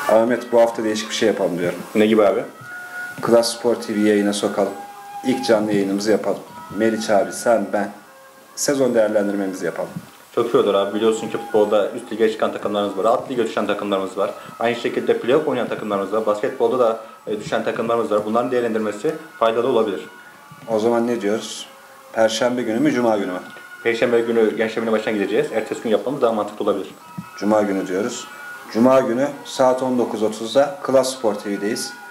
Ahmet, bu hafta değişik bir şey yapalım diyorum. Ne gibi abi? Klas Spor TV yayına sokalım. İlk canlı yayınımızı yapalım. Meriç abi, sen, ben. Sezon değerlendirmemizi yapalım. Çok iyi olur abi. Biliyorsun ki futbolda üst lige çıkan takımlarımız var. Alt lige düşen takımlarımız var. Aynı şekilde playoff oynayan takımlarımız var. Basketbolda da düşen takımlarımız var. Bunların değerlendirmesi faydalı olabilir. O zaman ne diyoruz? Perşembe günü mü, cuma günü mü? Perşembe günü Gençler Birliği maçına gideceğiz. Ertesi gün yapmamız daha mantıklı olabilir. Cuma günü diyoruz. Cuma günü saat 19.30'da Klas Spor TV'deyiz.